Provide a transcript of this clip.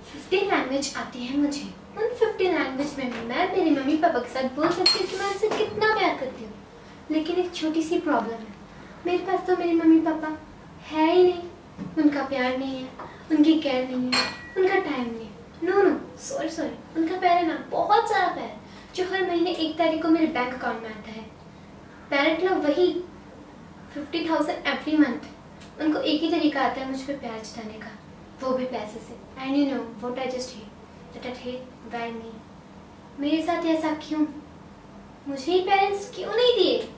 15 language आती है मुझे। उन 15 लैंग्वेज में मैं मेरे मम्मी पापा के साथ बोल सकती हूँ कि मैं उनसे कितना प्यार करती हूँ। लेकिन एक छोटी सी प्रॉब्लम है, मेरे पास तो मेरे मम्मी पापा है ही नहीं। उनका प्यार नहीं है, उनकी केयर नहीं है, उनका टाइम नहीं है। नो सॉरी, उनका प्यार है ना, बहुत सारा प्यार, जो हर महीने 1 तारीख को मेरे बैंक अकाउंट में आता है। पेरेंट लव वही 50,000 एवरी मंथ। उनको एक ही तरीका आता है मुझ पर प्यार जताने का, वो भी पैसे से। And you know what I just hate, that I hate by me. मेरे साथ ऐसा क्यों? मुझे ही पेरेंट्स क्यों नहीं दिए?